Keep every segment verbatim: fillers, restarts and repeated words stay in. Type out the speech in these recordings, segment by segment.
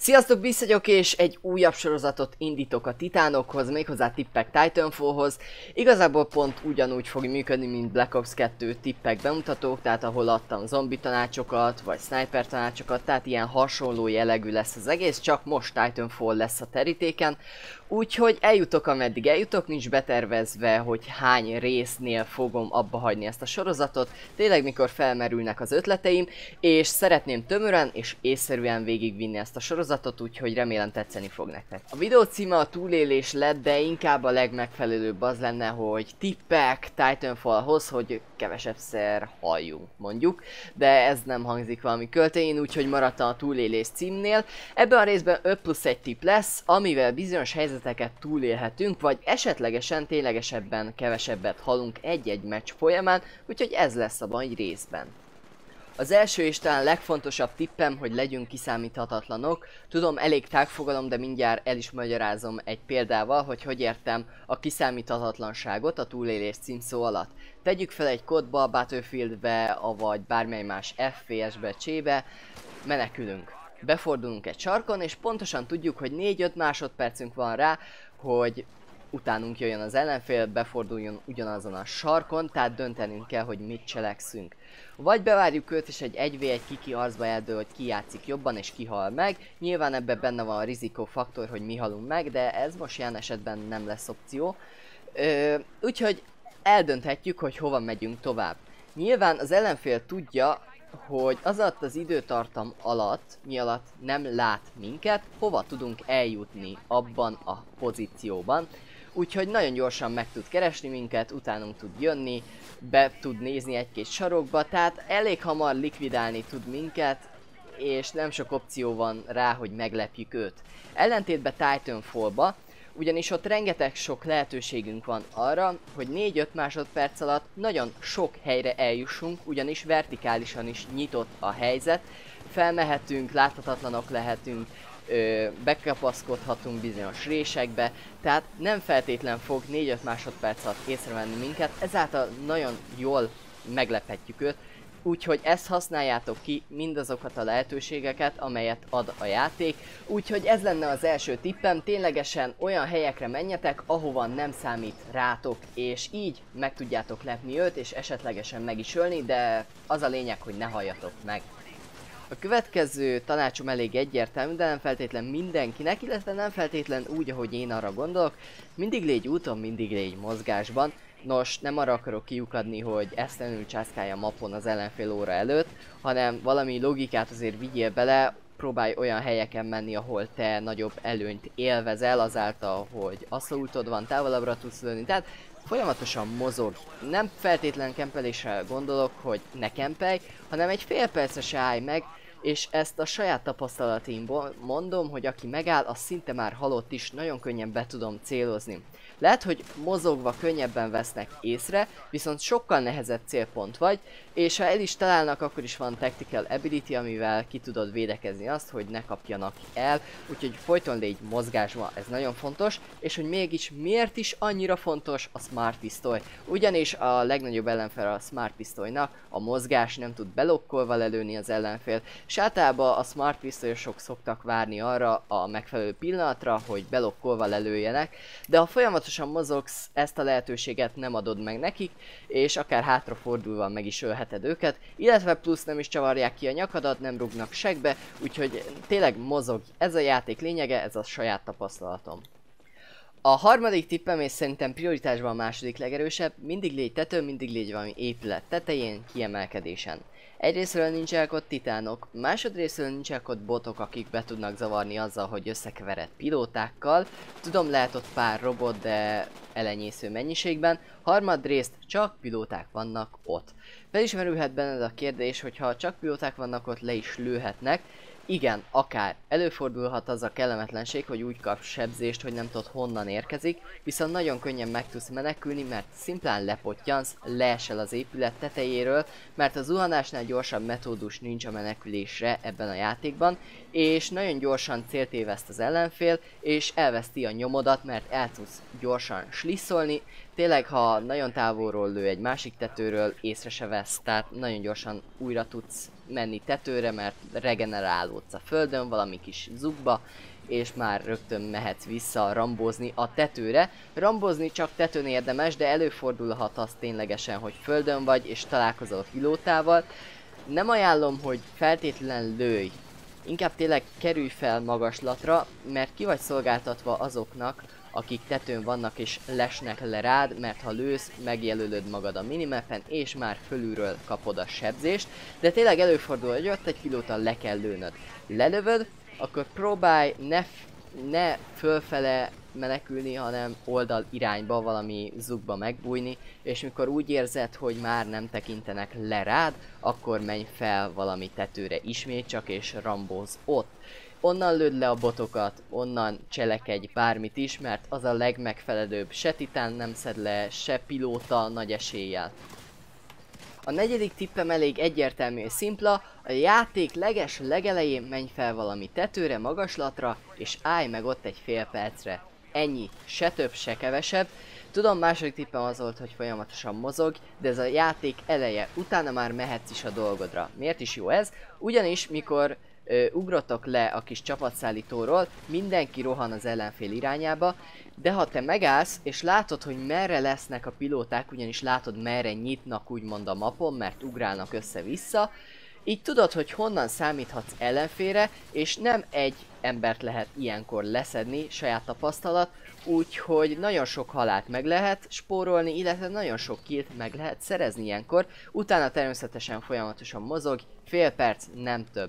Sziasztok, visszagyok, és egy újabb sorozatot indítok a Titánokhoz, méghozzá tippek Titanfallhoz. Igazából pont ugyanúgy fog működni, mint Black Ops kettő tippek bemutatók, tehát ahol adtam zombi tanácsokat, vagy sniper tanácsokat, tehát ilyen hasonló jellegű lesz az egész, csak most Titanfall lesz a terítéken. Úgyhogy eljutok, ameddig eljutok, nincs betervezve, hogy hány résznél fogom abba hagyni ezt a sorozatot, tényleg mikor felmerülnek az ötleteim, és szeretném tömören és észszerűen végigvinni ezt a sorozatot, úgyhogy remélem tetszeni fog nektek. A videó címe a túlélés lett, de inkább a legmegfelelőbb az lenne, hogy tippek Titanfallhoz, hogy kevesebbszer halljunk, mondjuk, de ez nem hangzik valami költőjén, úgyhogy maradtam a túlélés címnél. Ebben a részben öt plusz egy tipp lesz, amivel bizonyos helyzeteket túlélhetünk, vagy esetlegesen ténylegesebben kevesebbet halunk egy-egy meccs folyamán, úgyhogy ez lesz a mai részben. Az első és talán legfontosabb tippem, hogy legyünk kiszámíthatatlanok. Tudom, elég tágfogalom, de mindjárt el is magyarázom egy példával, hogy hogy értem a kiszámíthatatlanságot a túlélés címszó alatt. Tegyük fel egy kódba, a Battlefieldbe, vagy bármely más ef pé es-be, csébe, menekülünk. Befordulunk egy sarkon, és pontosan tudjuk, hogy négy-öt másodpercünk van rá, hogy utánunk jöjjön az ellenfél, beforduljon ugyanazon a sarkon, tehát döntenünk kell, hogy mit cselekszünk. Vagy bevárjuk őt, és egy egy vé egy kiki arcba eldől, hogy ki játszik jobban és ki hal meg. Nyilván ebben benne van a rizikófaktor, hogy mi halunk meg, de ez most ilyen esetben nem lesz opció. Ö, úgyhogy eldönthetjük, hogy hova megyünk tovább. Nyilván az ellenfél tudja, hogy az alatt az időtartam alatt, mi alatt nem lát minket, hova tudunk eljutni abban a pozícióban. Úgyhogy nagyon gyorsan meg tud keresni minket, utánunk tud jönni, be tud nézni egy-két sarokba, tehát elég hamar likvidálni tud minket, és nem sok opció van rá, hogy meglepjük őt. Ellentétben Titanfallba, ugyanis ott rengeteg sok lehetőségünk van arra, hogy négy-öt másodperc alatt nagyon sok helyre eljussunk, ugyanis vertikálisan is nyitott a helyzet, felmehetünk, láthatatlanok lehetünk, Ö, bekapaszkodhatunk bizonyos résekbe, tehát nem feltétlen fog négy-öt másodperc alatt észrevenni minket, ezáltal nagyon jól meglephetjük őt, úgyhogy ezt használjátok ki, mindazokat a lehetőségeket, amelyet ad a játék, úgyhogy ez lenne az első tippem, ténylegesen olyan helyekre menjetek, ahova nem számít rátok, és így meg tudjátok lepni őt, és esetlegesen meg is ölni, de az a lényeg, hogy ne halljatok meg. A következő tanácsom elég egyértelmű, de nem feltétlen mindenkinek, illetve nem feltétlen úgy, ahogy én arra gondolok. Mindig légy úton, mindig légy mozgásban. Nos, nem arra akarok kiukadni, hogy esztelenül császkálja a mapon az ellenfél óra előtt, hanem valami logikát azért vigyél bele, próbálj olyan helyeken menni, ahol te nagyobb előnyt élvezel, azáltal, hogy asztaultod van, távolabbra tudsz lőni, tehát folyamatosan mozog. Nem feltétlen kempelésre gondolok, hogy ne kempelj, hanem egy fél percre se állj meg, és ezt a saját tapasztalataimból mondom, hogy aki megáll, az szinte már halott is, nagyon könnyen be tudom célozni. Lehet, hogy mozogva könnyebben vesznek észre, viszont sokkal nehezebb célpont vagy, és ha el is találnak, akkor is van Tactical Ability, amivel ki tudod védekezni azt, hogy ne kapjanak el, úgyhogy folyton légy mozgásban, ez nagyon fontos, és hogy mégis miért is annyira fontos a Smart Pistoly. Ugyanis a legnagyobb ellenfél a Smart Pistolynak a mozgás, nem tud belokkolva lelőni az ellenfél, és általában a Smart Pistolyosok szoktak várni arra a megfelelő pillanatra, hogy belokkolva lelőjenek, de ha folyamatosan mozogsz, ezt a lehetőséget nem adod meg nekik, és akár hátrafordulva meg is ölheted őket, illetve plusz nem is csavarják ki a nyakadat, nem rúgnak segbe, úgyhogy tényleg mozog. Ez a játék lényege, ez a saját tapasztalatom. A harmadik tippem, és szerintem prioritásban a második legerősebb, mindig légy tetőn, mindig légy valami épület tetején, kiemelkedésen. Egyrészről nincsenek ott titánok, másodrészről nincsenek ott botok, akik be tudnak zavarni azzal, hogy összekevered pilótákkal. Tudom, lehet ott pár robot, de elenyésző mennyiségben. Harmadrészt csak pilóták vannak ott. Felismerülhet benned a kérdés, hogy ha csak pilóták vannak ott, le is lőhetnek. Igen, akár előfordulhat az a kellemetlenség, hogy úgy kapsz sebzést, hogy nem tudod honnan érkezik, viszont nagyon könnyen meg tudsz menekülni, mert szimplán lepottyansz, leesel az épület tetejéről, mert a zuhanásnál gyorsabb metódus nincs a menekülésre ebben a játékban, és nagyon gyorsan célt éveszt az ellenfél, és elveszti a nyomodat, mert el tudsz gyorsan slisszolni. Tényleg, ha nagyon távolról lő egy másik tetőről, észre se vesz, tehát nagyon gyorsan újra tudsz menni tetőre, mert regenerálódsz a földön, valami kis zugba, és már rögtön mehetsz vissza rambózni a tetőre. Rambózni csak tetőn érdemes, de előfordulhat az ténylegesen, hogy földön vagy, és találkozol pilótával. Nem ajánlom, hogy feltétlenül lőj. Inkább tényleg kerülj fel magaslatra, mert ki vagy szolgáltatva azoknak, akik tetőn vannak és lesnek le rád, mert ha lősz, megjelölöd magad a minimapen, és már fölülről kapod a sebzést. De tényleg előfordul, hogy ott egy pilóta, le kell lőnöd. Lelövöd, akkor próbálj ne, ne fölfele menekülni, hanem oldal irányba, valami zugba megbújni, és mikor úgy érzed, hogy már nem tekintenek le rád, akkor menj fel valami tetőre ismét csak, és rambóz ott. Onnan lőd le a botokat, onnan cselekedj bármit is, mert az a legmegfelelőbb, se titán nem szed le, se pilóta nagy eséllyel. A negyedik tippem elég egyértelmű és szimpla, a játék leges legelején menj fel valami tetőre, magaslatra, és állj meg ott egy fél percre. Ennyi, se több, se kevesebb. Tudom, második tippem az volt, hogy folyamatosan mozog, de ez a játék eleje, utána már mehetsz is a dolgodra. Miért is jó ez? Ugyanis mikor ö, ugrotok le a kis csapatszállítóról, mindenki rohan az ellenfél irányába, de ha te megállsz, és látod, hogy merre lesznek a pilóták, ugyanis látod, merre nyitnak úgymond a mapon, mert ugrálnak össze-vissza, így tudod, hogy honnan számíthatsz ellenfélre, és nem egy embert lehet ilyenkor leszedni, saját tapasztalat, úgyhogy nagyon sok halált meg lehet spórolni, illetve nagyon sok killt meg lehet szerezni ilyenkor, utána természetesen folyamatosan mozog, fél perc, nem több.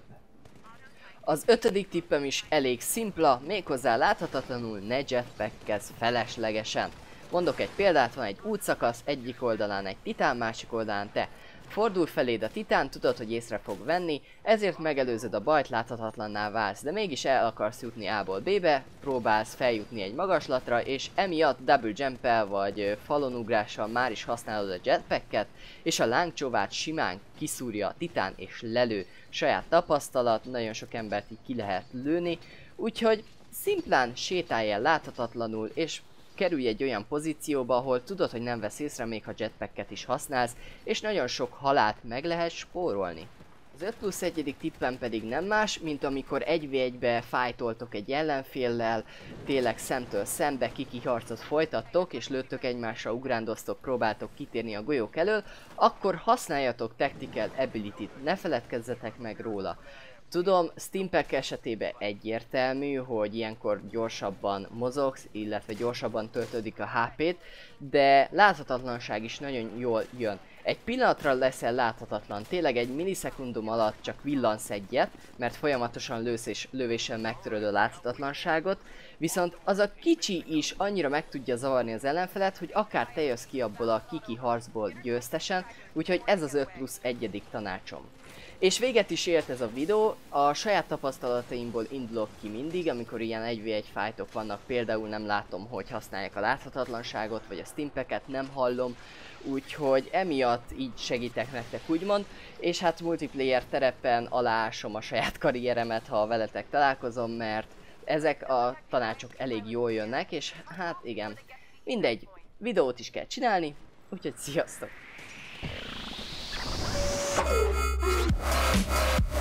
Az ötödik tippem is elég szimpla, méghozzá láthatatlanul ne jetpackkezz feleslegesen. Mondok egy példát, van egy útszakasz, egyik oldalán egy titán, másik oldalán te. Fordul feléd a titán, tudod, hogy észre fog venni, ezért megelőzöd a bajt, láthatatlanná válsz, de mégis el akarsz jutni A-ból B-be, próbálsz feljutni egy magaslatra, és emiatt double jump-el vagy falonugrással már is használod a jetpacket, és a lángcsóvát simán kiszúrja a titán és lelő. Saját tapasztalat, nagyon sok embert így ki lehet lőni, úgyhogy szimplán sétálj el láthatatlanul, és kerülj egy olyan pozícióba, ahol tudod, hogy nem vesz észre, még ha jetpacket is használsz, és nagyon sok halált meg lehet spórolni. Az öt plusz egyedik tippem pedig nem más, mint amikor egy vé egybe fájtoltok egy ellenféllel, tényleg szemtől szembe kiki harcot folytattok, és lőttök egymásra, ugrándoztok, próbáltok kitérni a golyók elől, akkor használjatok Tactical Ability-t, ne feledkezzetek meg róla. Tudom, Stimpack esetében egyértelmű, hogy ilyenkor gyorsabban mozogsz, illetve gyorsabban töltődik a há pét, de láthatatlanság is nagyon jól jön. Egy pillanatra leszel láthatatlan, tényleg egy millisekundum alatt csak villansz egyet, mert folyamatosan lősz és lövéssel megtöröd a láthatatlanságot, viszont az a kicsi is annyira meg tudja zavarni az ellenfelet, hogy akár te jössz ki abból a kiki harcból győztesen, úgyhogy ez az öt plusz egyedik tanácsom. És véget is ért ez a videó, a saját tapasztalataimból indulok ki mindig, amikor ilyen egy vé egy fightok vannak, például nem látom, hogy használják a láthatatlanságot, vagy a stimpacket nem hallom, úgyhogy emiatt így segítek nektek úgymond, és hát multiplayer terepen aláásom a saját karrieremet, ha veletek találkozom, mert ezek a tanácsok elég jól jönnek, és hát igen, mindegy, videót is kell csinálni, úgyhogy sziasztok!